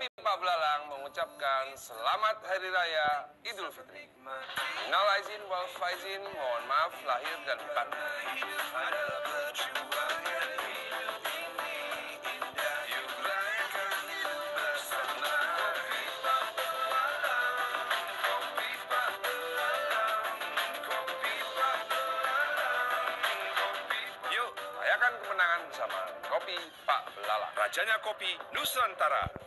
Kopi Pak Belalang mengucapkan Selamat Hari Raya Idul Fitri. Minal aizin wal faizin, mohon maaf lahir dan batin. Yuk, rayakan kemenangan bersama Kopi Pak Belalang. Rajanya kopi Nusantara.